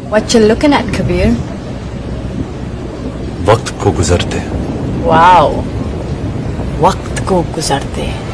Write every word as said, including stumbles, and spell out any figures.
What you looking at, Kabir? वक्त को गुजरते. Wow. वक्त को गुजरते.